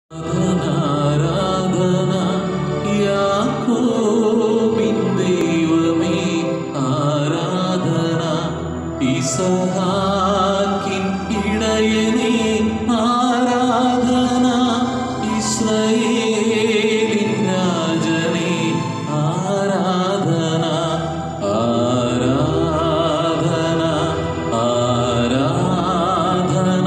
ആരാധന യാക്കോബിൻ ദൈവമേ ആരാധന ഇസഹാക്കിൻ ഇടയനേ ആരാധന ഇസ്രായേലിൻ രാജനേ ആരാധന ആരാധന ആരാധന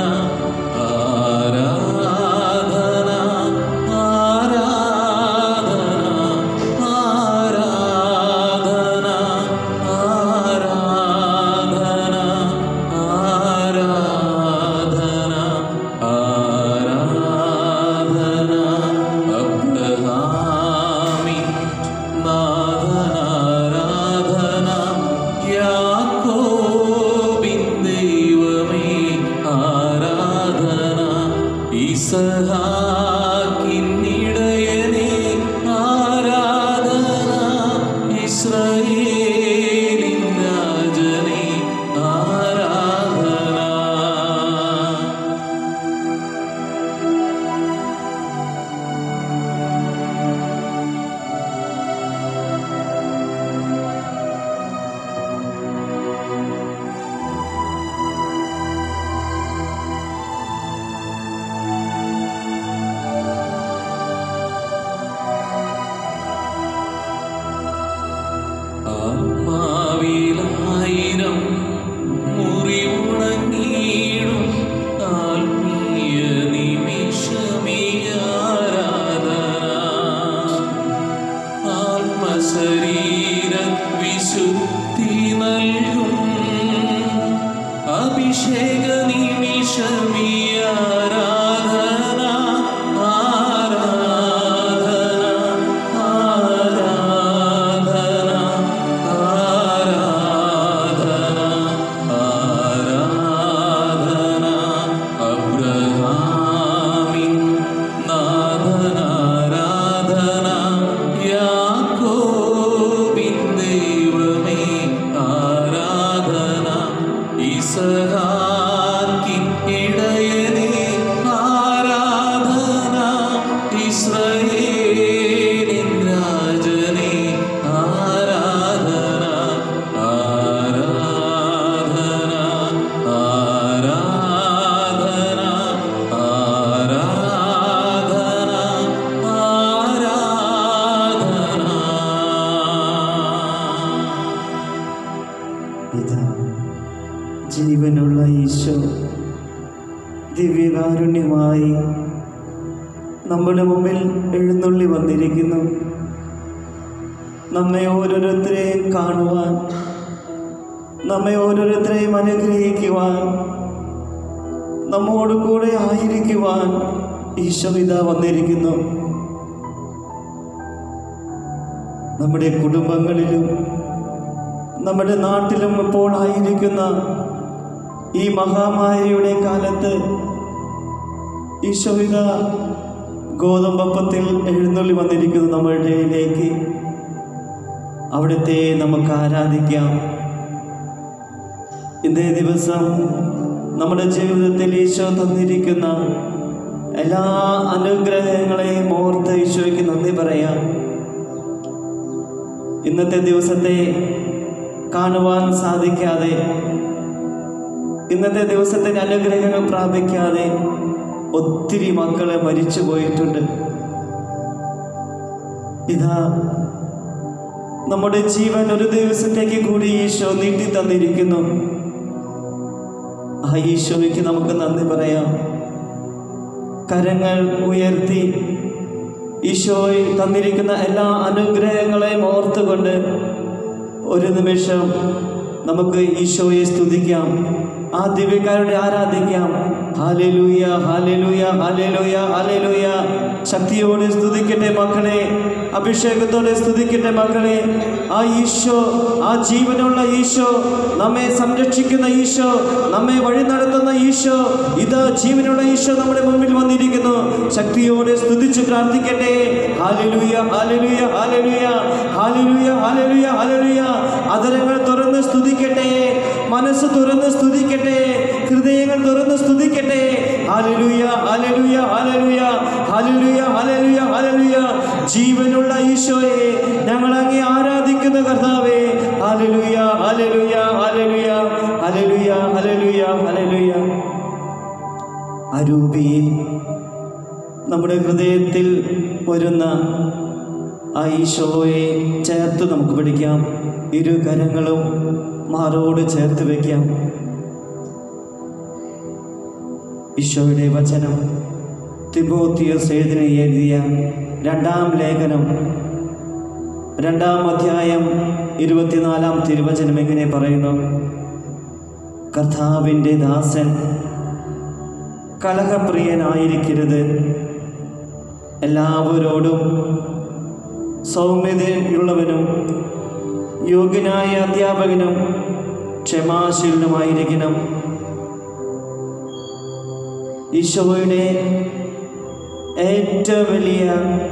ഇസഹാക്കിൻ ഇടയനേ ആരാധന ഇസ്രായേലിൻ രാജനേ ആരാധന. ആത്മാവിലായിരം മുറിവുണങ്ങിയിടും ആത്മീയ നിമിഷമീ ആരാധന ആത്മശരീര വിശുദ്ധി നൽകും അഭിഷേക നിമിഷമീ ആരാധന ഇസഹാക്കിൻ ഇടയനേ ആരാധന ഇസ്രായേലിൻ രാജനേ ആരാധന ആരാധന ആരാധന ആരാധന ആരാധന. ജീവനുള്ള ഈശോ ദിവ്യകാരുണ്യമായി നമ്മുടെ മുമ്പിൽ എഴുന്നള്ളി വന്നിരിക്കുന്നു. നമ്മെ ഓരോരുത്തരെയും കാണുവാൻ, നമ്മെ ഓരോരുത്തരെയും അനുഗ്രഹിക്കുവാൻ, നമ്മോട് കൂടെ ആയിരിക്കുവാൻ ഈശോ ഇതാ വന്നിരിക്കുന്നു. നമ്മുടെ കുടുംബങ്ങളിലും നമ്മുടെ നാട്ടിലും ഇപ്പോൾ ആയിരിക്കുന്ന ഈ മഹാമാരിയുടെ കാലത്ത് ഈശോ ഇതാ ഗോതമ്പപ്പത്തിൽ എഴുന്നള്ളി വന്നിരിക്കുന്നു നമ്മുടെ ഇടയിലേക്ക്. അവിടുത്തെ നമുക്ക് ആരാധിക്കാം. ഇന്നേ ദിവസം നമ്മുടെ ജീവിതത്തിൽ ഈശോ തന്നിരിക്കുന്ന എല്ലാ അനുഗ്രഹങ്ങളെയും ഓർത്ത് ഈശോയ്ക്ക് നന്ദി പറയാം. ഇന്നത്തെ ദിവസത്തെ കാണുവാൻ സാധിക്കാതെ, ഇന്നത്തെ ദിവസത്തിന് അനുഗ്രഹങ്ങൾ പ്രാപിക്കാതെ ഒത്തിരി മക്കളെ മരിച്ചു പോയിട്ടുണ്ട്. ഇതാ നമ്മുടെ ജീവൻ ഒരു ദിവസത്തേക്ക് കൂടി ഈശോ നീട്ടി തന്നിരിക്കുന്നു. ആ ഈശോയ്ക്ക് നമുക്ക് നന്ദി പറയാം. കരങ്ങൾ ഉയർത്തി ഈശോയിൽ തന്നിരിക്കുന്ന എല്ലാ അനുഗ്രഹങ്ങളെയും ഓർത്തുകൊണ്ട് ഒരു നിമിഷം നമുക്ക് ഈശോയെ സ്തുതിക്കാം, ആ ദിവ്യകാരുടെ ആരാധിക്കാം. ഹല്ലേലൂയ ഹല്ലേലൂയ ഹല്ലേലൂയ ഹല്ലേലൂയ. ശക്തിയോടെ സ്തുതിക്കട്ടെ മക്കളെ, അഭിഷേകത്തോടെ സ്തുതിക്കട്ടെ മക്കളെ. ആ ഈശോ, ആ ജീവനുള്ള ഈശോ, നമ്മെ സംരക്ഷിക്കുന്ന ഈശോ, നമ്മെ വഴി നടത്തുന്ന ഈശോ, ഇത് ജീവനുള്ള ഈശോ നമ്മുടെ മുമ്പിൽ വന്നിരിക്കുന്നു. ശക്തിയോടെ സ്തുതിച്ച് പ്രാർത്ഥിക്കട്ടെ. ഹല്ലേലൂയ ഹല്ലേലൂയ ഹല്ലേലൂയ ഹല്ലേലൂയ ഹല്ലേലൂയ ഹല്ലേലൂയ. അതരങ്ങൾ തുറന്ന് സ്തുതിക്കട്ടെ മനസ്സ് തുറന്ന് സ്തുതിക്കട്ടെ, ഹൃദയങ്ങൾ തുറന്ന് സ്തുതിക്കട്ടെ. ഹല്ലേലൂയ, ഹല്ലേലൂയ, ഹല്ലേലൂയ, ഹല്ലേലൂയ, ഹല്ലേലൂയ, ഹല്ലേലൂയ. ജീവനുള്ള ഈശോയെ ഞങ്ങൾ അങ്ങേ ആരാധിക്കുന്ന കർത്താവേ. ഹല്ലേലൂയ, ഹല്ലേലൂയ, ഹല്ലേലൂയ, ഹല്ലേലൂയ, ഹല്ലേലൂയ, ഹല്ലേലൂയ. അരൂപിയിൽ നമ്മുടെ ഹൃദയത്തിൽ വരുന്ന ആ ഈശോയെ ചേർത്ത് നമുക്ക് പിടിക്കാം. ഇരു കരങ്ങളും മാറോട് ചേർത്ത് വയ്ക്കാം. ഈശോയുടെ വചനം തിമോത്തിയോസ് എഴുതിയ 2-ാം ലേഖനം 2-ാം അധ്യായം 24-ാം തിരുവചനം എങ്ങനെ പറയുന്നു? കർത്താവിൻ്റെ ദാസൻ കലഹപ്രിയനായിരിക്കരുത്, എല്ലാവരോടും സൗമ്യതയുള്ളവനും യോഗ്യനായ അധ്യാപകനും ക്ഷമാശീലനുമായിരിക്കണം. ഈശോയുടെ ഏറ്റവും വലിയ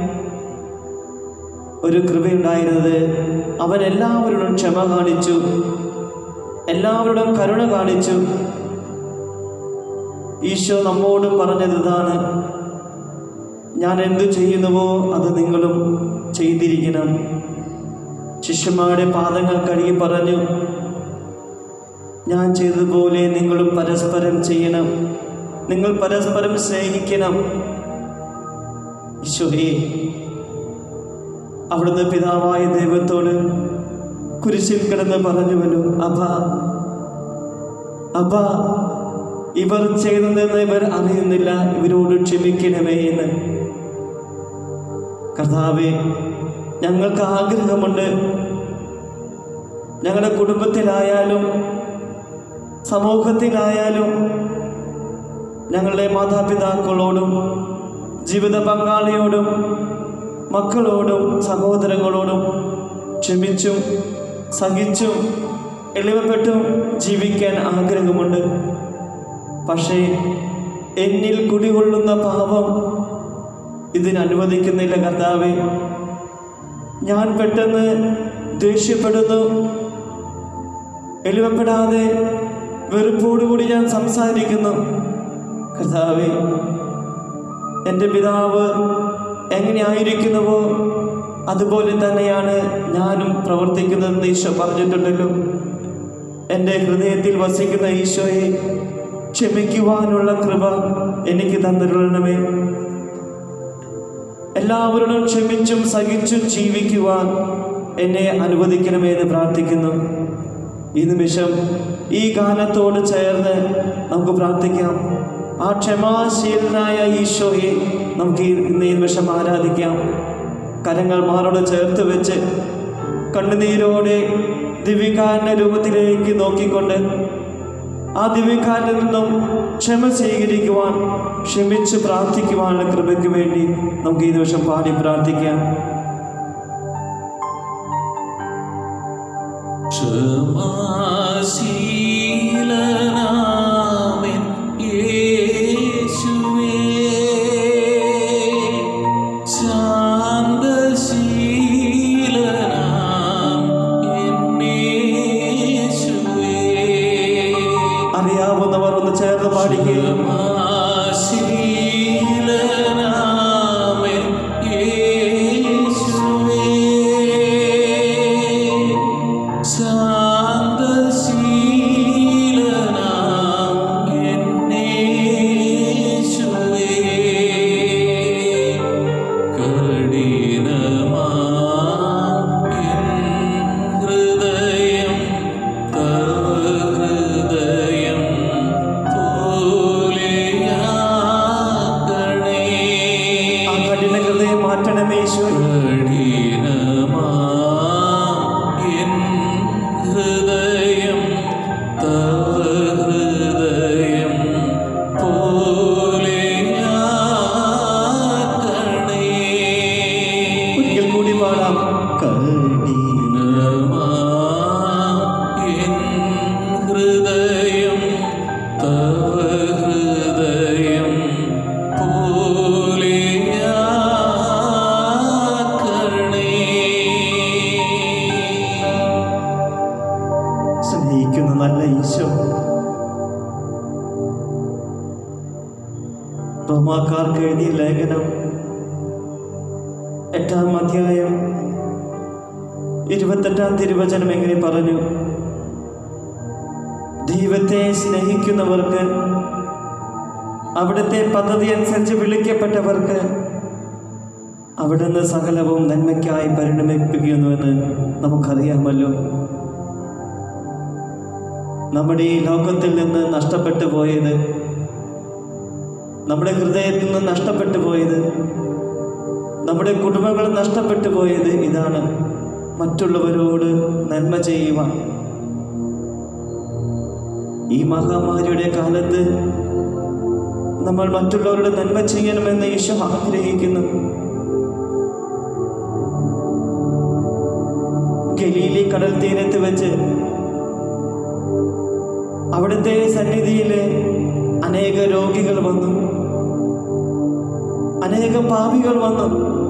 ഒരു കൃപയുണ്ടായിരുന്നത് അവൻ എല്ലാവരോടും ക്ഷമ കാണിച്ചു, എല്ലാവരോടും കരുണ കാണിച്ചു. ഈശോ നമ്മോടും പറഞ്ഞത് ഇതാണ്: ഞാൻ എന്തു ചെയ്യുന്നുവോ അത് നിങ്ങളും ചെയ്തിരിക്കണം. ശിഷ്യന്മാരുടെ പാദങ്ങൾ കഴുകി പറഞ്ഞു, ഞാൻ ചെയ്തതുപോലെ നിങ്ങളും പരസ്പരം ചെയ്യണം, നിങ്ങൾ പരസ്പരം സ്നേഹിക്കണം. ഈശോയെ, അവിടുന്ന് പിതാവായ ദൈവത്തോട് കുരിശിൽ കിടന്ന് പറഞ്ഞുവല്ലോ, അബ്ബാ, അബ്ബാ, ഇവർ ചെയ്തതെന്ന് ഇവർ അറിയുന്നില്ല, ഇവരോട് ക്ഷമിക്കണമേ എന്ന്. കർത്താവേ, ഞങ്ങൾക്ക് ആഗ്രഹമുണ്ട്, ഞങ്ങളുടെ കുടുംബത്തിലായാലും സമൂഹത്തിലായാലും ഞങ്ങളുടെ മാതാപിതാക്കളോടും ജീവിത പങ്കാളിയോടും മക്കളോടും സഹോദരങ്ങളോടും ക്ഷമിച്ചും സഹിച്ചും എളിമപ്പെട്ടും ജീവിക്കാൻ ആഗ്രഹമുണ്ട്. പക്ഷേ എന്നിൽ കുടികൊള്ളുന്ന പാപം ഇതിനനുവദിക്കുന്നില്ല. കർത്താവേ, ഞാൻ പെട്ടെന്ന് ദേഷ്യപ്പെടുന്നു, എളിമപ്പെടാതെ വെറുപ്പോടുകൂടി ഞാൻ സംസാരിക്കുന്നു. കർത്താവേ, എൻ്റെ പിതാവ് എങ്ങനെയായിരിക്കുന്നുവോ അതുപോലെ തന്നെയാണ് ഞാനും പ്രവർത്തിക്കുന്നതെന്ന് ഈശോ പറഞ്ഞിട്ടുണ്ടല്ലോ. എൻ്റെ ഹൃദയത്തിൽ വസിക്കുന്ന ഈശോയെ, ക്ഷമിക്കുവാനുള്ള കൃപ എനിക്ക് തന്നിരണമേ. എല്ലാവരോടും ക്ഷമിച്ചും സഹിച്ചും ജീവിക്കുവാൻ എന്നെ അനുവദിക്കണമേ എന്ന് പ്രാർത്ഥിക്കുന്നു. ഈ നിമിഷം ഈ ഗാനത്തോട് ചേർന്ന് നമുക്ക് പ്രാർത്ഥിക്കാം. ആ ക്ഷമാശീലനായ ഈശോയെ നമുക്ക് ഇന്ന് ഈ നിമിഷം ആരാധിക്കാം. കരങ്ങൾ മാറോട് ചേർത്ത് വെച്ച് കണ്ണുനീരോടെ ദിവ്യകാരുണ്യ രൂപത്തിലേക്ക് നോക്കിക്കൊണ്ട് ആ ദിവ്യകാരുണ്യത്തിൽ നിന്നും ക്ഷമ സ്വീകരിക്കുവാൻ, ക്ഷമിച്ച് പ്രാർത്ഥിക്കുവാനുള്ള കൃപയ്ക്ക് വേണ്ടി നമുക്ക് ഈ നിമിഷം പാടി പ്രാർത്ഥിക്കാം. ക്ഷമാശീലനാമൻ യേശുവേ, ശാന്തശീലനാം എന്നേശുവേ. അറിയാവുന്നവർ ഒന്ന് ചേർന്ന് പാടിക്കുക. ശാന്തശീലനാമൻ യേശുവേ, ലേഖനം 8-ാം അധ്യായം 28-ാം തിരുവചനം എങ്ങനെ പറഞ്ഞു? ദൈവത്തെ സ്നേഹിക്കുന്നവർക്ക്, അവിടുത്തെ പദ്ധതി അനുസരിച്ച് വിളിക്കപ്പെട്ടവർക്ക് അവിടുന്ന് സകലവും നന്മയ്ക്കായി പരിണമിപ്പിക്കുന്നുവെന്ന് നമുക്കറിയാമല്ലോ. നമ്മുടെ ഈ ലോകത്തിൽ നിന്ന് നഷ്ടപ്പെട്ടു പോയത്, നമ്മുടെ ഹൃദയത്തിൽ നിന്ന് നഷ്ടപ്പെട്ടു പോയത്, നമ്മുടെ കുടുംബങ്ങൾ നഷ്ടപ്പെട്ടു പോയത് ഇതാണ്: മറ്റുള്ളവരോട് നന്മ ചെയ്യുവാൻ. ഈ മഹാമാരിയുടെ കാലത്ത് നമ്മൾ മറ്റുള്ളവരുടെ നന്മ ചെയ്യണമെന്ന് ഈശോ ആഗ്രഹിക്കുന്നു. ഗലീലി കടൽ തീരത്ത് വെച്ച് അവിടുത്തെ സന്നിധിയിൽ അനേക രോഗികൾ വന്നു, അനേകം പാപികൾ വന്നു.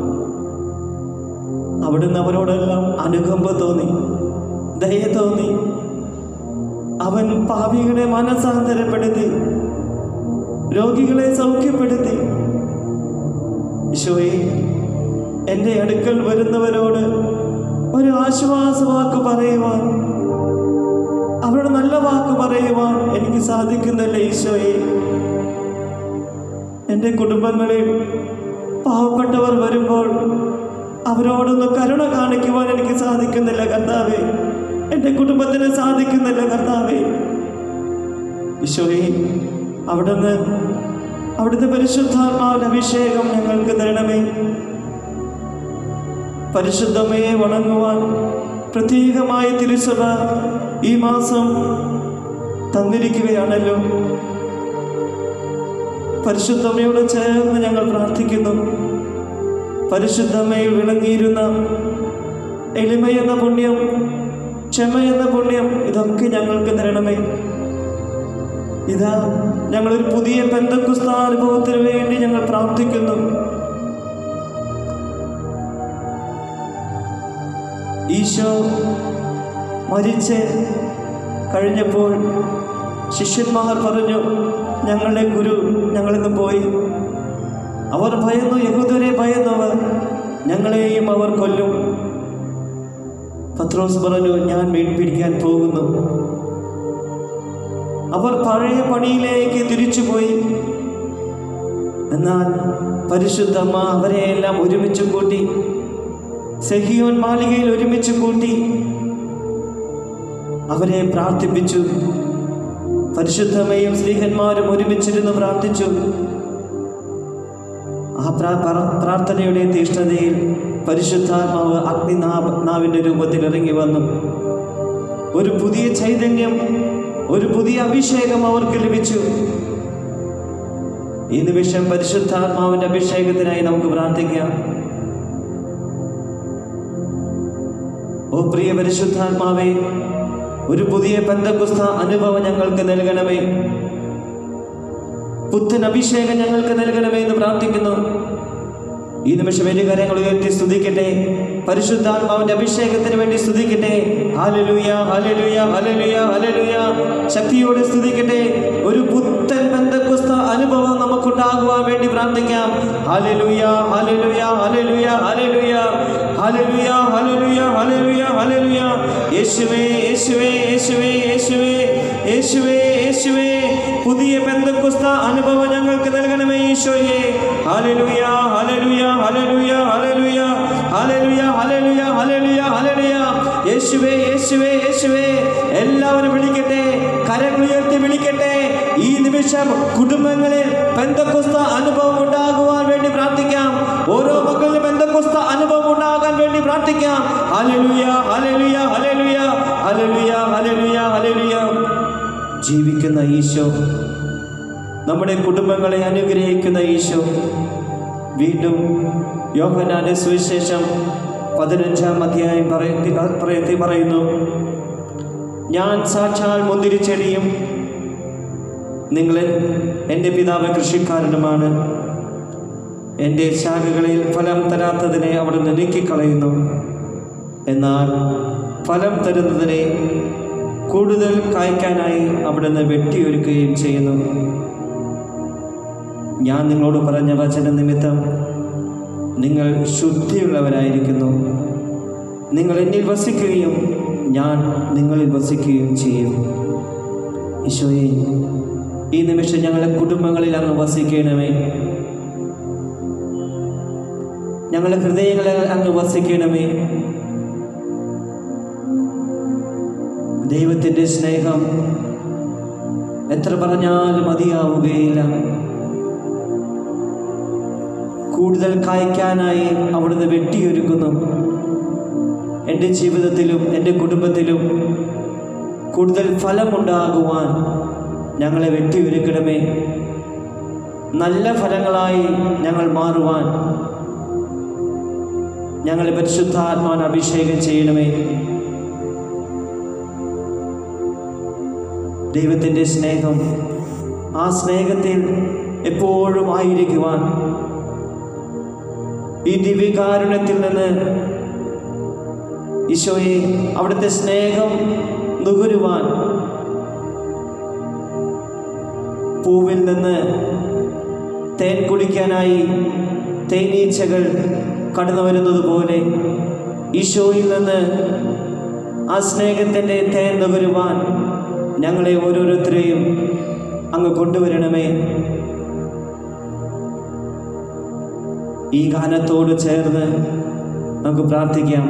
അവിടുന്ന് അവരോടെല്ലാം അനുകമ്പ തോന്നി, ദയ തോന്നി. അവൻ പാപികളെ മനസാന്തരപ്പെടുത്തി, രോഗികളെ സൗഖ്യപ്പെടുത്തി. ഈശോയെ, എൻ്റെ അടുക്കൽ വരുന്നവരോട് ഒരു ആശ്വാസവാക്ക് പറയുവാൻ, അവരോട് നല്ല വാക്ക് പറയുവാൻ എനിക്ക് സാധിക്കുന്നില്ല ഈശോയെ. എൻ്റെ കുടുംബങ്ങളിൽ പാവപ്പെട്ടവർ വരുമ്പോൾ അവരോടൊന്ന് കരുണ കാണിക്കുവാൻ എനിക്ക് സാധിക്കുന്നില്ല കർത്താവേ. എൻ്റെ കുടുംബത്തിന് സാധിക്കുന്നില്ല കർത്താവേ. ഈശോയെ, അവിടുത്തെ പരിശുദ്ധാത്മാവിന്റെ അഭിഷേകം ഞങ്ങൾക്ക് തരണമേ. പരിശുദ്ധമയെ വണങ്ങുവാൻ പ്രത്യേകമായ തിരുസഭ ഈ മാസം തന്നിരിക്കുകയാണല്ലോ. പരിശുദ്ധമയോട് ചേർന്ന് ഞങ്ങൾ പ്രാർത്ഥിക്കുന്നു. പരിശുദ്ധമയിൽ വിളങ്ങിയിരുന്ന എളിമയെന്ന പുണ്യം, ക്ഷമയെന്ന പുണ്യം, ഇതൊക്കെ ഞങ്ങൾക്ക് തരണമേ. ഇതാ, ഞങ്ങളൊരു പുതിയ പെന്തക്കോസ്ത് അനുഭവത്തിന് വേണ്ടി ഞങ്ങൾ പ്രാർത്ഥിക്കുന്നു. ഈശോ മരിച്ച് കഴിഞ്ഞപ്പോൾ ശിഷ്യന്മാർ പറഞ്ഞു, ഞങ്ങളുടെ ഗുരു ഞങ്ങളിന്ന് പോയി. അവർ ഭയന്നു, യഹൂദരെ ഭയന്നവർ, ഞങ്ങളെയും അവർ കൊല്ലും. പത്രോസ് പറഞ്ഞു, ഞാൻ മീൻ പിടിക്കാൻ പോകുന്നു. അവർ പഴയ പണിയിലേക്ക് തിരിച്ചുപോയി. എന്നാൽ പരിശുദ്ധമ്മ അവരെയെല്ലാം ഒരുമിച്ച് കൂട്ടി, സെഹിയോൻ മാളികയിൽ ഒരുമിച്ച് കൂട്ടി അവരെ പ്രാർത്ഥിപ്പിച്ചു. പരിശുദ്ധമ്മയും സ്ത്രീഹന്മാരും ഒരുമിച്ചിരുന്ന് പ്രാർത്ഥിച്ചു. ആ പ്രാർത്ഥനയുടെ തീഷ്ണതയിൽ പരിശുദ്ധാത്മാവ് അഗ്നിനാവിൻ്റെ രൂപത്തിൽ ഇറങ്ങി വന്നു. ഒരു പുതിയ ചൈതന്യം, ഒരു പുതിയ അഭിഷേകം അവർക്ക് ലഭിച്ചു. ഈ നിമിഷം പരിശുദ്ധാത്മാവിന്റെ അഭിഷേകത്തിനായി നമുക്ക് പ്രാർത്ഥിക്കാം. ഓ പ്രിയ പരിശുദ്ധാത്മാവേ, ഒരു പുതിയ പെന്തക്കോസ്ത് അനുഭവം ഞങ്ങൾക്ക് നൽകണമേ. പുത്തൻ അഭിഷേകം ഞങ്ങൾക്ക് നൽകണമേ എന്ന് പ്രാർത്ഥിക്കുന്നു. ഈ നിമിഷം കരങ്ങൾ ഉയർത്തി സ്തുതിക്കട്ടെ. പരിശുദ്ധാത്മാവിന്റെ അഭിഷേകത്തിന് വേണ്ടി സ്തുതിക്കട്ടെ. ഹല്ലേലൂയ, ഹല്ലേലൂയ, ഹല്ലേലൂയ, ഹല്ലേലൂയ. ശക്തിയോടെ സ്തുതിക്കട്ടെ. ഒരു പുത്തൻ പെന്തക്കോസ്ത് അനുഭവം നമുക്കുണ്ടാകുവാൻ വേണ്ടി പ്രാർത്ഥിക്കാം. ഹല്ലേലൂയ, ഹല്ലേലൂയ, ഹല്ലേലൂയ, ഹല്ലേലൂയ, ഹല്ലേലൂയ, ഹല്ലേലൂയ, ഹല്ലേലൂയ, ഹല്ലേലൂയ. യേശുവേ, യേശുവേ, യേശുവേ, യേശുവേ, യേശുവേ, യേശുവേ, പുതിയ പെന്തക്കോസ്ത് അനുഭവം ഞങ്ങൾക്ക് നൽകണമേ ഈശോയെ. ഹല്ലേലൂയ, ഹല്ലേലൂയ, ഹല്ലേലൂയ, ഹല്ലേലൂയ, ഹല്ലേലൂയ, ഹല്ലേലൂയ, ഹല്ലേലൂയ, ഹല്ലേലൂയ. യേശുവേ, യേശുവേ, യേശുവേ. എല്ലാവരും വിളിക്കട്ടെ, കരങ്ങൾ ഉയർത്തി വിളിക്കട്ടെ. ഈ നിമിഷം കുടുംബങ്ങളിൽ പെന്തക്കോസ്ത് അനുഭവം ഉണ്ടാകുവാൻ വേണ്ടി പ്രാർത്ഥിക്കാം. ഓരോ മക്കളിലും പെന്തക്കോസ്ത് അനുഭവം ഉണ്ടാകാൻ വേണ്ടി പ്രാർത്ഥിക്കാം. ഹല്ലേലൂയ, ഹല്ലേലൂയ, ഹല്ലേലൂയ, ഹല്ലേലൂയ, ഹല്ലേലൂയ, ഹല്ലേലൂയ. ജീവിക്കുന്ന ഈശോ, നമ്മുടെ കുടുംബങ്ങളെ അനുഗ്രഹിക്കുന്ന ഈശോ, വീണ്ടും യോഹന്നാന്റെ സുവിശേഷം 15-ാം അധ്യായം പറയുന്നു, ഞാൻ സാക്ഷാൽ മുന്തിരിച്ചെടിയും നിങ്ങൾ എൻ്റെ പിതാവ് കൃഷിക്കാരനുമാണ്. എൻ്റെ ശാഖകളിൽ ഫലം തരാത്തതിനെ അവിടുന്ന് നീക്കിക്കളയുന്നു, എന്നാൽ ഫലം തരുന്നതിനെ കൂടുതൽ കായ്ക്കാനായി അവിടുന്ന് വെട്ടിയൊരുക്കുകയും ചെയ്യുന്നു. ഞാൻ നിങ്ങളോട് പറഞ്ഞ വചന നിമിത്തം നിങ്ങൾ ശുദ്ധിയുള്ളവരായിരിക്കുന്നു. നിങ്ങൾ എന്നിൽ വസിക്കുകയും ഞാൻ നിങ്ങളിൽ വസിക്കുകയും ചെയ്യും. ഈശോയെ, ഈ നിമിഷം ഞങ്ങളുടെ കുടുംബങ്ങളിൽ അങ്ങ് വസിക്കണമേ. ഞങ്ങളുടെ ഹൃദയങ്ങളിൽ അങ്ങ് വസിക്കണമേ. ദൈവത്തിൻ്റെ സ്നേഹം എത്ര പറഞ്ഞാലും മതിയാവുകയില്ല. കൂടുതൽ കായ്ക്കാനായി അവിടുന്ന് വെട്ടിയൊരുക്കുന്നു. എൻ്റെ ജീവിതത്തിലും എൻ്റെ കുടുംബത്തിലും കൂടുതൽ ഫലമുണ്ടാകുവാൻ ഞങ്ങളെ വെട്ടിയൊരുക്കണമേ. നല്ല ഫലങ്ങളായി ഞങ്ങൾ മാറുവാൻ ഞങ്ങളെ പരിശുദ്ധാത്മാൻ അഭിഷേകം ചെയ്യണമേ. ദൈവത്തിൻ്റെ സ്നേഹം, ആ സ്നേഹത്തിൽ എപ്പോഴും ആയിരിക്കുവാൻ, ഈ ദിവ്യകാരുണ്യത്തിൽ നിന്ന് ഈശോയെ അവിടുത്തെ സ്നേഹം നുകരുവാൻ, പൂവിൽ നിന്ന് തേൻ കുടിക്കാനായി തേനീച്ചകൾ കടന്നു വരുന്നത് പോലെ ഈശോയിൽ നിന്ന് ആ സ്നേഹത്തിൻ്റെ തേൻ നുകരുവാൻ ഞങ്ങളെ ഓരോരുത്തരെയും അങ്ങ് കൊണ്ടുവരണമേ. ഈ ഗാനത്തോട് ചേർന്ന് നമുക്ക് പ്രാർത്ഥിക്കാം.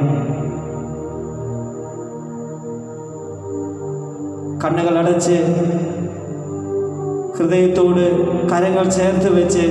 കണ്ണുകൾ അടച്ച് ഹൃദയത്തോട് കരങ്ങൾ ചേർത്ത് വെച്ച്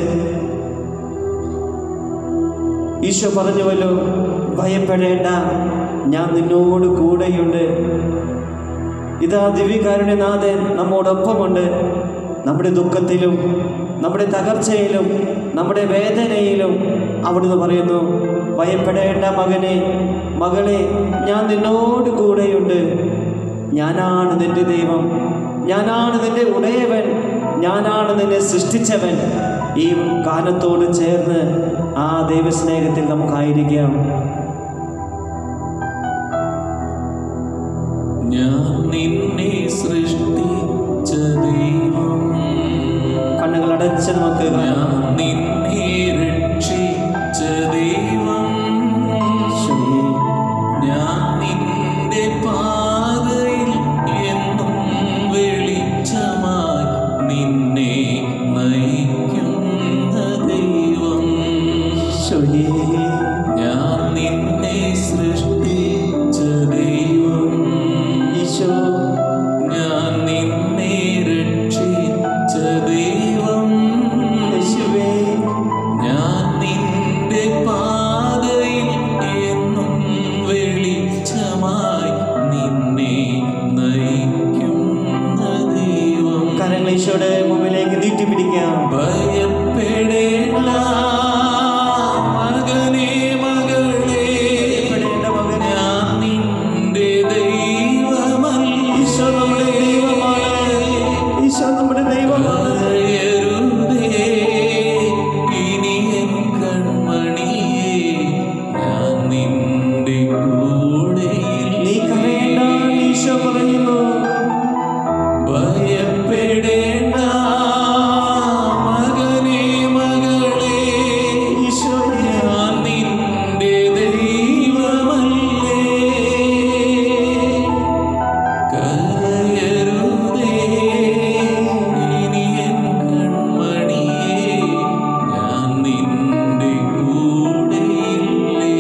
ഈശോ പറഞ്ഞുവല്ലോ, ഭയപ്പെടേണ്ട, ഞാൻ നിന്നോട് കൂടെയുണ്ട്. ഇതാ ദിവ്യകാരുണ്യനാഥൻ നമ്മോടൊപ്പമുണ്ട്. നമ്മുടെ ദുഃഖത്തിലും നമ്മുടെ തകർച്ചയിലും നമ്മുടെ വേദനയിലും അവിടുന്ന് പറയുന്നു, ഭയപ്പെടേണ്ട മകനെ, മകളെ, ഞാൻ നിന്നോട് കൂടെയുണ്ട്. ഞാനാണ് നിന്റെ ദൈവം, ഞാനാണ് നിന്റെ ഉടയവൻ, ഞാനാണ് നിന്നെ സൃഷ്ടിച്ചവൻ. ഈ ഗാനത്തോട് ചേർന്ന് ആ ദൈവസ്നേഹത്തിൽ നമുക്കായിരിക്കാം. ഞാൻ നിന്നെ സൃഷ്ടിച്ച ദൈവം, കണ്ണുകൾ അടച്ച് നമുക്ക് ഞാൻ നിന്നെ രക്ഷിച്ച ദൈവം, ഞാൻ നിന്റെ പാതയിൽ എന്നും വെളിച്ചമായി നിന്നെ നയിക്കുന്ന ദൈവം, ഞാൻ നിന്നെ സൃഷ്ടിച്ച ദൈവം, ഞാൻ നിന്നെ രക്ഷിച്ച ദൈവം, ഞാൻ നിന്റെ പാതയിൽ എന്നും വെളിച്ചമായി നിന്നെ നയിക്കുന്ന ദൈവം. കരങ്ങൾ ഈശോയുടെ മുമ്പിലേക്ക് നീട്ടിപ്പിടിക്കാം. ഭയപ്പെടേണ്ട മകനേ, മകളേ, ഞാൻ നിന്റെ ദൈവമല്ല. ഈശോ നമ്മുടെ ദൈവമാണ്, ഈശോ നമ്മുടെ ദൈവമാണ്. ഭയരുതേ, ഇനി എൻ കൺമണിയേ, ഞാൻ നിന്റെ കൂടെയില്ല. നീ കരയേണ്ട, ഈശോ പറയുന്നു. ഭയപ്പെടേണ്ട മകനേ, മകളേ, ഈശോയെ, ഞാൻ നിന്റെ ദൈവമല്ലേ. കരയരുതേ, ഇനി എൻ കൺമണിയേ, ഞാൻ നിന്റെ കൂടെയില്ലേ.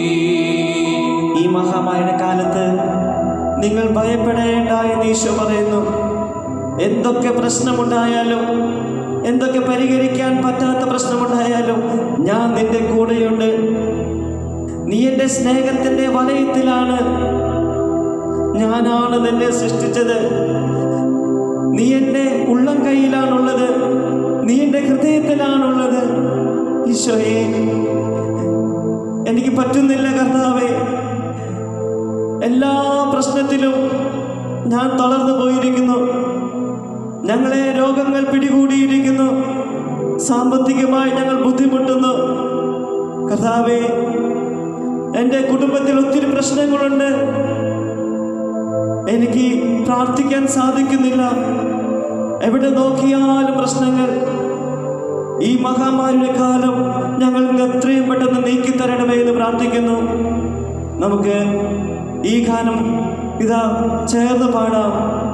ഈ മഹാമാരിയുടെ കാലത്ത് നിങ്ങൾ ഭയപ്പെടേണ്ട എന്ന് ഈശോ പറയുന്നു. എന്തൊക്കെ പ്രശ്നമുണ്ടായാലും, എന്തൊക്കെ പരിഹരിക്കാൻ പറ്റാത്ത പ്രശ്നമുണ്ടായാലും ഞാൻ നിന്റെ കൂടെയുണ്ട്. നീ എൻ്റെ സ്നേഹത്തിൻ്റെ വലയത്തിലാണ്. ഞാനാണ് നിന്നെ സൃഷ്ടിച്ചത്. നീ എൻ്റെ ഉള്ളം കൈയിലാണുള്ളത്, നീ എൻ്റെ ഹൃദയത്തിലാണുള്ളത്. ഈശോയെ, എനിക്ക് പറ്റുന്നില്ല കർത്താവേ, എല്ലാ പ്രശ്നത്തിലും ഞാൻ തളർന്നു പോയിരിക്കുന്നു. ഞങ്ങളെ രോഗങ്ങൾ പിടികൂടിയിരിക്കുന്നു. സാമ്പത്തികമായി ഞങ്ങൾ ബുദ്ധിമുട്ടുന്നു. കർത്താവേ, എൻ്റെ കുടുംബത്തിൽ ഒത്തിരി പ്രശ്നങ്ങളുണ്ട്. എനിക്ക് പ്രാർത്ഥിക്കാൻ സാധിക്കുന്നില്ല. എവിടെ നോക്കിയാലും പ്രശ്നങ്ങൾ. ഈ മഹാമാരിയുടെ കാലം ഞങ്ങൾക്ക് എത്രയും പെട്ടെന്ന് നീക്കിത്തരണമേ എന്ന് പ്രാർത്ഥിക്കുന്നു. നമുക്ക് ഈ ഗാനം ഇതാ ചേർന്ന് പാടാം.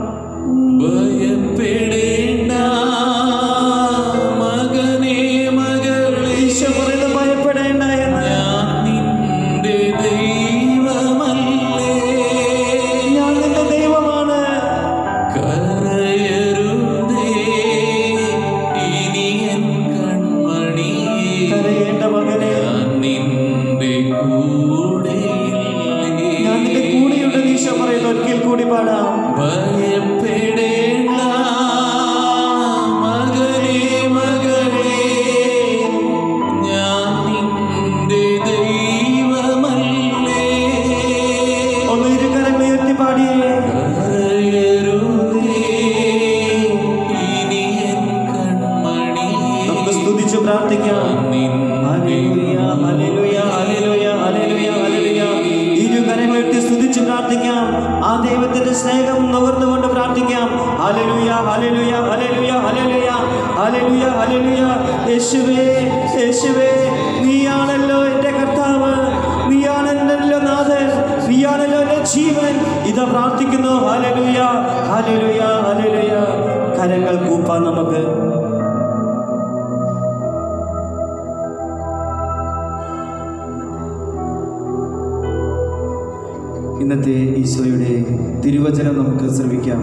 ഭയപ്പെടേണ്ട മകനേ മകളേ, ഈശോ പറയുന്നത് ഭയപ്പെടേണ്ട എന്ന്. ഞാൻ നിന്റെ ദൈവമല്ലേ, ഞാൻ നിന്റെ ദൈവമാണ്. കരയരുതേ ഇനി എൻ കൺമണിയേ, കരയേണ്ട മകനെ, ഞാൻ നിന്റെ കൂടെയില്ലേ. ഞാൻ നിന്റെ കൂടെയുണ്ട്. ഈശോ പറയുന്നു. ഒരിക്കൽ കൂടി പാടാം. ഭയപ്പെടേണ്ട മകനേ മകളേ, ഞാൻ നിന്റെ ദൈവമല്ലേ. ഒന്ന് ഇരുകരങ്ങൾ ഉയർത്തി പാടിയേ. കരയരുതേ ഇനി എൻ കൺമണിയേ, നമുക്ക് സ്തുതിച്ച് പ്രാർത്ഥിക്കാം. ഹല്ലേലൂയ, ഹല്ലേലൂയ, ഹല്ലേലൂയ, ഹല്ലേലൂയ, ഹല്ലേലൂയ. ഇരുകരങ്ങൾ ഉയർത്തി സ്തുതിച്ച് പ്രാർത്ഥിക്കാം. ആ ദൈവത്തിന്റെ സ്നേഹം നുകർന്നുകൊണ്ട് പ്രാർത്ഥിക്കാം. ഹല്ലേലൂയ, ഹല്ലേലൂയ, ഹല്ലേലൂയ, ഹല്ലേലൂയ, ഹല്ലേലൂയ, ഹല്ലേലൂയ. യേശുവേ, യേശുവേ, നീയാണല്ലോ എൻ്റെ കർത്താവ്, നീയാണല്ലോ നാഥൻ, നീയാണല്ലോ എൻ്റെ ജീവൻ. ഇതാ പ്രാർത്ഥിക്കുന്നു. ഹല്ലേലൂയ, ഹല്ലേലൂയ, ഹല്ലേലൂയ. കരങ്ങൾ കൂപ്പാൻ നമുക്ക്. ഇന്നത്തെ ഈശോയുടെ തിരുവചനം നമുക്ക് ശ്രവിക്കാം.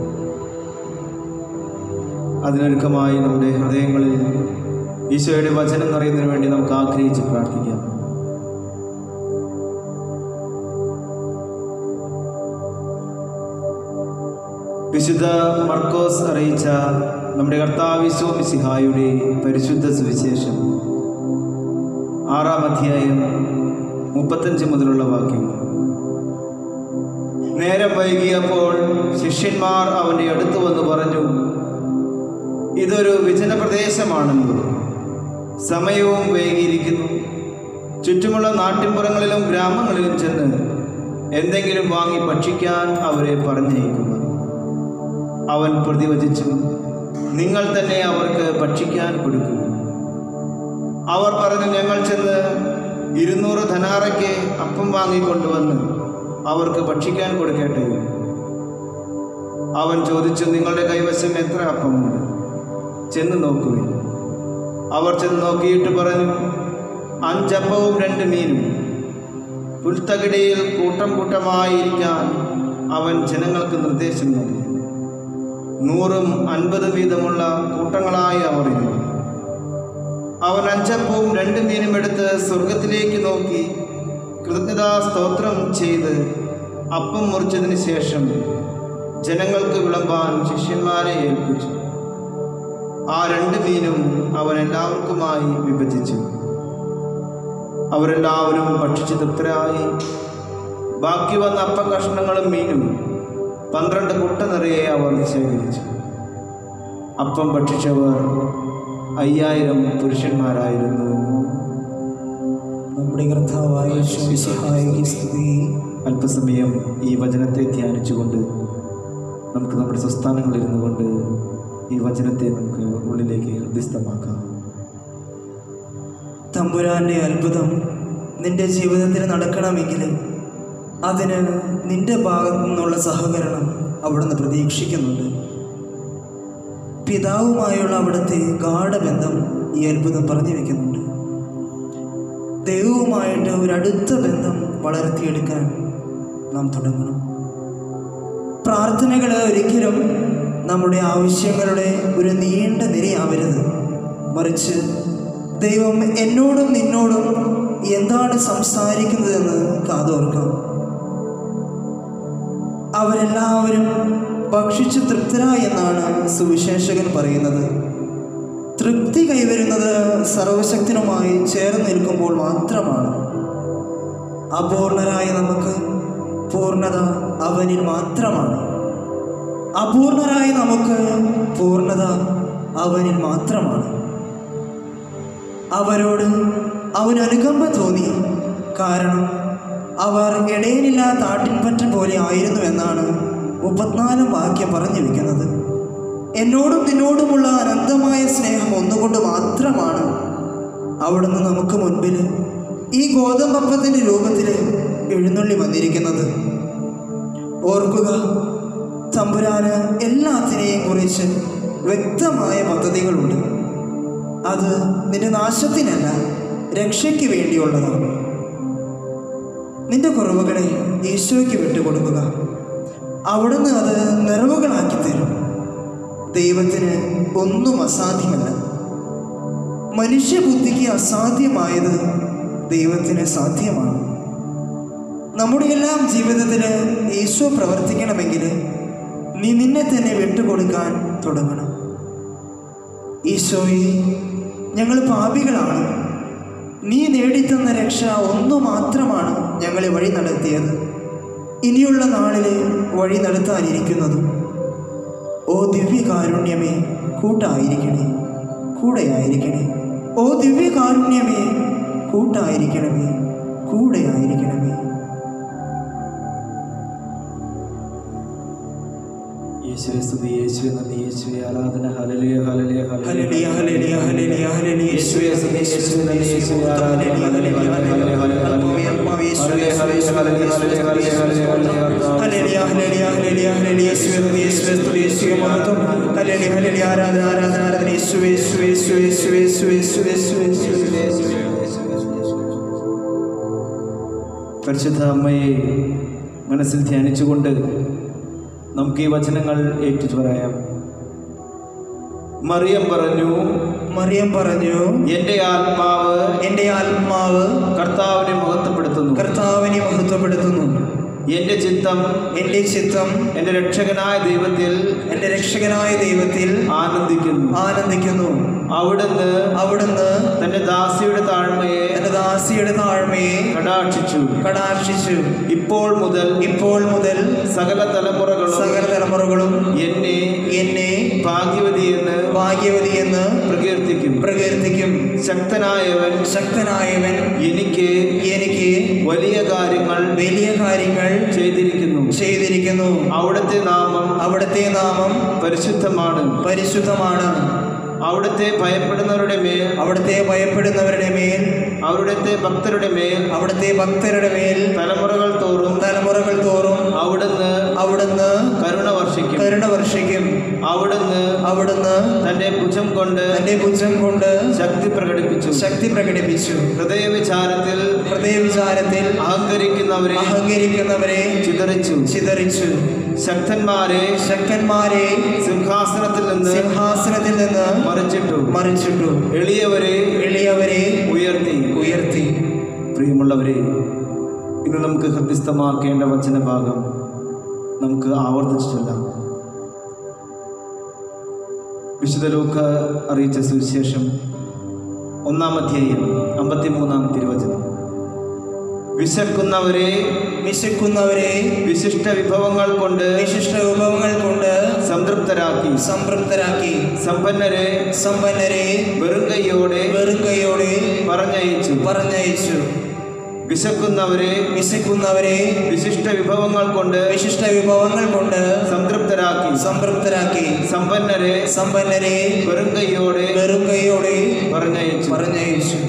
അതിനൊരുക്കമായി നമ്മുടെ ഹൃദയങ്ങളിൽ ഈശോയുടെ വചനം നിറയുന്നതിന് വേണ്ടി നമുക്ക് ആഗ്രഹിച്ച് പ്രാർത്ഥിക്കാം. വിശുദ്ധ മർക്കോസ് അറിയിച്ച നമ്മുടെ കർത്താവ് ഈശോ മിശിഹായുടെ പരിശുദ്ധ സുവിശേഷം 6-ാം അധ്യായം 35 മുതലുള്ള വാക്യങ്ങൾ. നേരം വൈകിയപ്പോൾ ശിഷ്യന്മാർ അവൻ്റെ അടുത്ത് വന്ന് പറഞ്ഞു, ഇതൊരു വിജന പ്രദേശമാണല്ലോ, സമയവും വൈകിയിരിക്കുന്നു. ചുറ്റുമുള്ള നാട്ടിൻപുറങ്ങളിലും ഗ്രാമങ്ങളിലും ചെന്ന് എന്തെങ്കിലും വാങ്ങി ഭക്ഷിക്കാൻ അവരെ പറഞ്ഞയക്കുക. അവൻ പ്രതിവചിച്ചു, നിങ്ങൾ തന്നെ അവർക്ക് ഭക്ഷിക്കാൻ കൊടുക്കുക. അവർ പറഞ്ഞു, ഞങ്ങൾ ചെന്ന് 200 ധനാറയ്ക്ക് അപ്പം വാങ്ങിക്കൊണ്ടുവന്ന് അവർക്ക് ഭക്ഷിക്കാൻ കൊടുക്കട്ടെ. അവൻ ചോദിച്ചു, നിങ്ങളുടെ കൈവശം എത്ര അപ്പമുണ്ട്? ചെന്ന് നോക്കുവിൻ. അവർ ചെന്ന് നോക്കിയിട്ട് പറഞ്ഞു, 5 അപ്പവും 2 മീനും. പുൽത്തകിടിയിൽ കൂട്ടം കൂട്ടമായിരിക്കാൻ അവൻ ജനങ്ങൾക്ക് നിർദ്ദേശം നൽകി. 100ഉം 50 വീതമുള്ള കൂട്ടങ്ങളായി അവർ ഇരുന്നു. അവൻ 5 അപ്പവും 2 മീനും എടുത്ത് സ്വർഗത്തിലേക്ക് നോക്കി കൃതജ്ഞതാ സ്തോത്രം ചെയ്ത് അപ്പം മുറിച്ചതിന് ശേഷം ജനങ്ങൾക്ക് വിളമ്പാൻ ശിഷ്യന്മാരെ ഏൽപ്പിച്ചു. ആ 2 മീനും അവൻ എല്ലാവർക്കുമായി വിഭജിച്ചു. അവരെല്ലാവരും ഭക്ഷിച്ച് തൃപ്തരായി. ബാക്കി വന്ന അപ്പക്കഷ്ണങ്ങളും മീനും 12 കുട്ട നിറയെ അവർ ശേഖരിച്ചു. അപ്പം ഭക്ഷിച്ചവർ 5000 പുരുഷന്മാരായിരുന്നു. നമ്മുടെ കർത്താവായ യേശുമിശിഹായ്ക്ക് സ്തുതി. അല്പസമയം ഈ വചനത്തെ ധ്യാനിച്ചുകൊണ്ട് നമുക്ക് നമ്മുടെ സ്വസ്ഥാനങ്ങളിലിരുന്നു കൊണ്ട് ഈ വചനത്തെ നമുക്ക് ഉള്ളിലേക്ക് ഹൃദയസ്ഥമാക്കാം. തമ്പുരാൻ്റെ അത്ഭുതം നിന്റെ ജീവിതത്തിൽ നടക്കണമെങ്കിൽ അതിന് നിന്റെ ഭാഗത്തു നിന്നുള്ള സഹകരണം അവിടുന്ന് പ്രതീക്ഷിക്കുന്നുണ്ട്. പിതാവുമായുള്ള അവിടുത്തെ ഗാഢബന്ധം ഈ അത്ഭുതം പറഞ്ഞു വയ്ക്കുന്നുണ്ട്. ദൈവവുമായിട്ട് ഒരടുത്ത ബന്ധം വളർത്തിയെടുക്കാൻ നാം തുടങ്ങണം. പ്രാർത്ഥനകൾ ഒരിക്കലും നമ്മുടെ ആവശ്യങ്ങളുടെ ഒരു നീണ്ട നിരയാവരുത്. മറിച്ച് ദൈവം എന്നോടും നിന്നോടും എന്താണ് സംസാരിക്കുന്നതെന്ന് കാതോർക്കാം. അവരെല്ലാവരും ഭക്ഷിച്ച് തൃപ്തരായി എന്നാണ് സുവിശേഷകൻ പറയുന്നത്. തൃപ്തി കൈവരുന്നത് സർവശക്തനുമായി ചേർന്ന് നിൽക്കുമ്പോൾ മാത്രമാണ്. അപൂർണരായ നമുക്ക് പൂർണ്ണത അവനിൽ മാത്രമാണ്. അപൂർണരായ നമുക്ക് പൂർണ്ണത അവനിൽ മാത്രമാണ്. അവരോട് അവന് അനുകമ്പ തോന്നി. കാരണം അവർ ഇടയനില്ലാത്ത ആട്ടിൻപറ്റം പോലെ ആയിരുന്നു എന്നാണ് 34 വാക്യം പറഞ്ഞു വയ്ക്കുന്നത്. എന്നോടും നിന്നോടുമുള്ള അനന്തമായ സ്നേഹം ഒന്നുകൊണ്ട് മാത്രമാണ് അവിടുന്ന് നമുക്ക് മുൻപിൽ ഈ ഗോതമ്പപ്പത്തിൻ്റെ രൂപത്തിൽ എഴുന്നള്ളി വന്നിരിക്കുന്നത്. ഓർക്കുക, തമ്പുരാന് എല്ലാത്തിനെയും കുറിച്ച് വ്യക്തമായ പദ്ധതികളുണ്ട്. അത് നിന്റെ നാശത്തിനല്ല, രക്ഷയ്ക്ക് വേണ്ടിയുള്ളതാണ്. നിന്റെ കുറവുകളെ ഈശോയ്ക്ക് വിട്ടുകൊടുക്കുക. അവിടുന്ന് അത് നിറവുകളാക്കി തരും. ദൈവത്തിന് ഒന്നും അസാധ്യമല്ല. മനുഷ്യബുദ്ധിക്ക് അസാധ്യമായത് ദൈവത്തിന് സാധ്യമാണ്. നമ്മുടെ എല്ലാം ജീവിതത്തിൽ ഈശോ പ്രവർത്തിക്കണമെങ്കിൽ നീ നിന്നെ തന്നെ വിട്ടുകൊടുക്കാൻ തുടങ്ങണം. ഈശോയെ, ഞങ്ങൾ പാപികളാണ്. നീ നേടിത്തന്ന രക്ഷ ഒന്നു മാത്രമാണ് ഞങ്ങളെ വഴി നടത്തിയത്, ഇനിയുള്ള നാളിലെ വഴി നടത്താനിരിക്കുന്നതും. ഓ ദിവ്യകാരുണ്യമേ, കൂട്ടായിരിക്കണേ, കൂടെയായിരിക്കണേ. ഓ ദിവ്യകാരുണ്യമേ, കൂട്ടായിരിക്കണമേ, കൂടെയായിരിക്കണമേ. യേശുവേ സ്തുതി, യേശുവേ നന്ദി, യേശുവേ ആരാധന. ഹല്ലേലൂയ, ഹല്ലേലൂയ, ഹല്ലേലൂയ, ഹല്ലേലൂയ, ഹല്ലേലൂയ, ഹല്ലേലൂയ. യേശുവേ സ്തുതി, യേശുവേ നന്ദി, യേശുവേ ആരാധന. ഹല്ലേലൂയ, ഹല്ലേലൂയ, ഹല്ലേലൂയ, ഹല്ലേലൂയ, യേശുവേ സ്തുതി, ഹല്ലേലൂയ, ഹല്ലേലൂയ, ഹല്ലേലൂയ, ഹല്ലേലൂയ, ഹല്ലേലൂയ, ഹല്ലേലൂയ. യേശുവേ സ്തുതി, യേശുവേ സ്തുതി, യേശുവേ മഹത്വം. ഹല്ലേലൂയ, ഹല്ലേലൂയ, ആരാധന, ആരാധന, ആരാധന. യേശുവേ, യേശുവേ, യേശുവേ, യേശുവേ, യേശുവേ, യേശുവേ, യേശുവേ. പരിശുദ്ധ അമ്മയെ മനസ്സിൽ ധ്യാനിച്ചുകൊണ്ട് നമുക്ക് ഈ വചനങ്ങൾ ഏറ്റു പറയാം. മറിയം പറഞ്ഞു, എൻ്റെ ആത്മാവ് കർത്താവിനെ മഹത്വപ്പെടുത്തുന്നു. എൻ്റെ ചിത്തം എൻ്റെ രക്ഷകനായ ദൈവത്തിൽ ആനന്ദിക്കുന്നു. അവിടുന്ന് തന്റെ ദാസിയുടെ താഴ്മയെ കടാക്ഷിച്ചു. ഇപ്പോൾ മുതൽ സകല തലമുറകളും എന്നെ ഭാഗ്യവതിയെന്ന് പ്രകീർത്തിക്കും. ശക്തനായവൻ എനിക്ക് വലിയ കാര്യങ്ങൾ ചെയ്തിരിക്കുന്നു. അവിടുത്തെ നാമം പരിശുദ്ധമാണ്. അവിടുത്തെ ഭയപ്പെടുന്നവരുടെ മേൽ അവിടുത്തെ ഭക്തരുടെ മേൽ തലമുറകൾ തോറും അവിടുന്ന് കരുണ വർഷിക്കും. അവിടുന്ന് തന്റെ ഭുജം കൊണ്ട് ശക്തി പ്രകടിപ്പിച്ചു. ഹൃദയവിചാരത്തിൽ അഹങ്കരിക്കുന്നവരെ ചിതറിച്ചു. ശക്തന്മാരെ സിംഹാസനത്തിൽ നിന്ന് മറിച്ചിട്ടു. എളിയവരെ ഉയർത്തി. പ്രിയമുള്ളവരെ, ഇന്ന് നമുക്ക് ഹൃദയസ്ഥമാക്കേണ്ട വചനഭാഗം നമുക്ക് ആവർത്തിച്ചു ചൊല്ലാം. വിശുദ്ധ ലൂക്കാ അറിയിച്ച സുവിശേഷം 1-ാം അധ്യായം 53-ാം തിരുവചനം. വിശക്കുന്നവരെ വിശിഷ്ട വിഭവങ്ങൾ കൊണ്ട് സംതൃപ്തരാക്കി. സമ്പന്നരെ വെറും കൈയോടെ പറഞ്ഞയച്ചു. വിശക്കുന്നവരെ വിശിഷ്ട വിഭവങ്ങൾ കൊണ്ട് സംതൃപ്തരാക്കി. സമ്പന്നരെ വെറും കൈയോടെ പറഞ്ഞയച്ചു.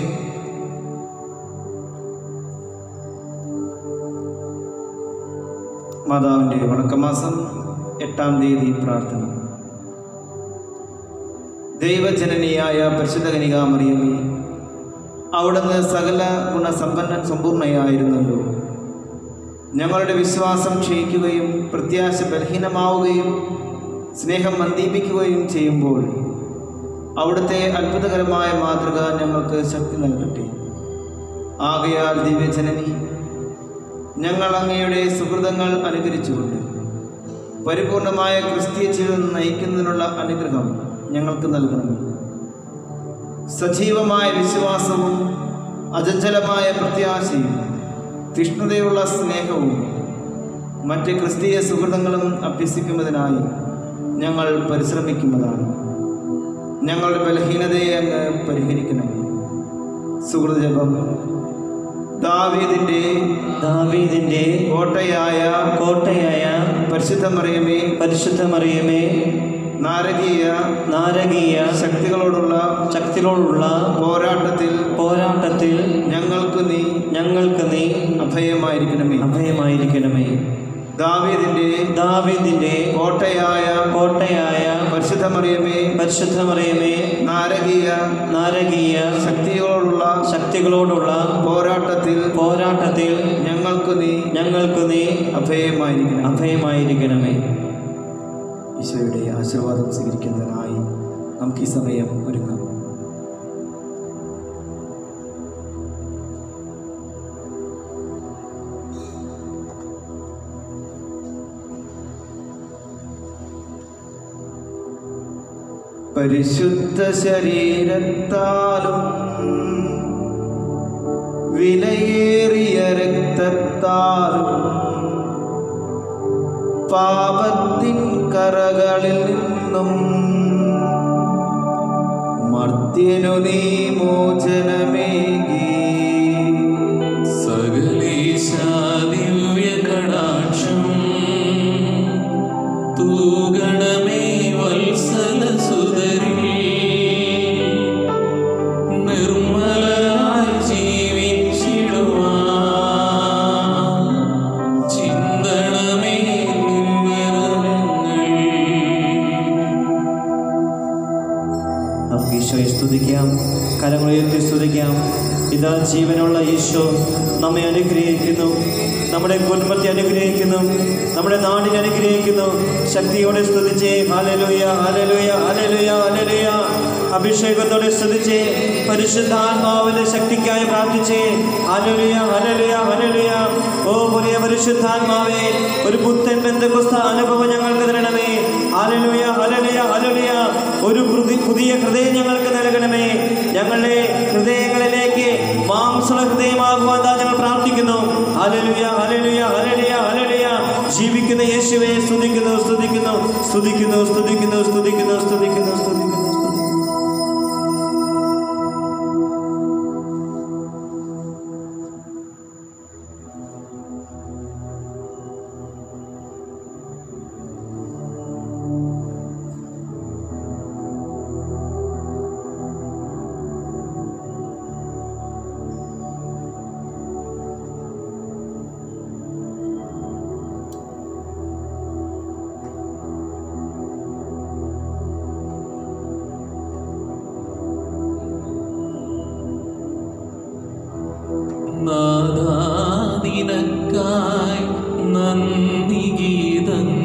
മാതാവിൻ്റെ വണക്കമാസം 8-ാം തീയതി പ്രാർത്ഥന. ദൈവജനനിയായ പരിശുദ്ധ കന്യകാമറിയമേ, അവിടുന്ന് സകല സമ്പൂർണയായിരുന്നല്ലോ. ഞങ്ങളുടെ വിശ്വാസം ക്ഷയിക്കുകയും പ്രത്യാശ ബലഹീനമാവുകയും സ്നേഹം മന്ദീപിക്കുകയും ചെയ്യുമ്പോൾ അവിടുത്തെ അത്ഭുതകരമായ മാതൃക ഞങ്ങൾക്ക് ശക്തി നൽകട്ടെ. ആകയാൽ ദിവ്യജനനി, ഞങ്ങൾ അങ്ങയുടെ സുഹൃതങ്ങൾ അനുകരിച്ചുകൊണ്ട് പരിപൂർണമായ ക്രിസ്തീയ ജീവിതം നയിക്കുന്നതിനുള്ള അനുഗ്രഹം ഞങ്ങൾക്ക് നൽകണമേ. സജീവമായ വിശ്വാസവും അചഞ്ചലമായ പ്രത്യാശയും തീഷ്ണതയുള്ള സ്നേഹവും മറ്റ് ക്രിസ്തീയ സുഹൃതങ്ങളും അഭ്യസിക്കുന്നതിനായി ഞങ്ങൾ പരിശ്രമിക്കുന്നതാണ്. ഞങ്ങളുടെ ബലഹീനതയെ അങ്ങ് പരിഹരിക്കണമേ. സുഹൃതജപം. ദാവീദിന്റെ കോട്ടയായ പരിശുദ്ധ മറിയമേ, നാരകീയ ശക്തികളോടുള്ള പോരാട്ടത്തിൽ ഞങ്ങൾക്ക് നീ അഭയമായിരിക്കണമേ. ദാവീദിന്റെ കോട്ടയായ പരിശുദ്ധ മറിയമേ നാരകീയ ശക്തികളോടുള്ള പോരാട്ടത്തിൽ ഞങ്ങൾക്ക് നീ അഭയമായിരിക്കണമേ. ഈശോയുടെ ആശീർവാദം സ്വീകരിക്കുന്നതിനായി നമുക്ക് ഈ സമയം ഒരുങ്ങാം. പരിശുദ്ധ ശരീരത്താലും വിലയേറിയ രക്തത്താലും പാപത്തിൻ കറകളിൽ നിന്നും മർത്യനു നീ മോചനമേകി. സകലേശ ദിവ്യ കടാക്ഷം തൂഗണമേ വത്സല സുതരിൽ നിർമ്മലനായി ജീവിച്ചിടുവാൻ ചിന്തണമേ നിൻവരങ്ങൾ. നമുക്ക് ഈശോയെ സ്തുതിക്കാം, കരങ്ങളുയർത്തി സ്തുതിക്കാം. ഇതാ ജീവനുള്ള ഈശോ നമ്മെ അനുഗ്രഹിക്കുന്നു, നമ്മുടെ കുടുംബത്തെ അനുഗ്രഹിക്കുന്നു, നമ്മുടെ നാടിനെ അനുഗ്രഹിക്കുന്നു. ശക്തിയോടെ സ്തുതിച്ചേ ഹല്ലേലൂയ ഹല്ലേലൂയ ഹല്ലേലൂയ ഹല്ലേലൂയ. അഭിഷേകത്തോടെ സ്തുതിച്ചേ, പരിശുദ്ധാത്മാവിന്റെ ശക്തിക്കായി പ്രാർത്ഥിച്ചേ ഹല്ലേലൂയ ഹല്ലേലൂയ ഹല്ലേലൂയ. ഓ പുതിയ പരിശുദ്ധാത്മാവേ, ഒരു പുത്തൻ പെന്തക്കോസ്ത അനുഭവം ഞങ്ങൾക്ക് തരണമേ. ഹല്ലേലൂയ ഹല്ലേലൂയ ഹല്ലേലൂയ. ഒരു പുതിയ ഹൃദയം ഞങ്ങൾക്ക് നൽകണമേ. ഞങ്ങളുടെ ഹൃദയങ്ങളിലേക്ക് മാംസള ഹൃദയമാകുവാൻ ഞങ്ങൾ പ്രാർത്ഥിക്കുന്നു. ഹല്ലേലൂയ ഹല്ലേലൂയ ഹല്ലേലൂയ ഹല്ലേലൂയ. ജീവിക്കുന്ന യേശുവേ സ്തുതിക്കുന്നു സ്തുതിക്കുന്നു സ്തുതിക്കുന്നു സ്തുതിക്കുന്നു സ്തുതിക്കുന്നു സ്തുതിക്കുന്നു സ്തുതിക്കുന്നു. നാദാ നിനക്കായി നന്ദി ഗീതങ്ങൾ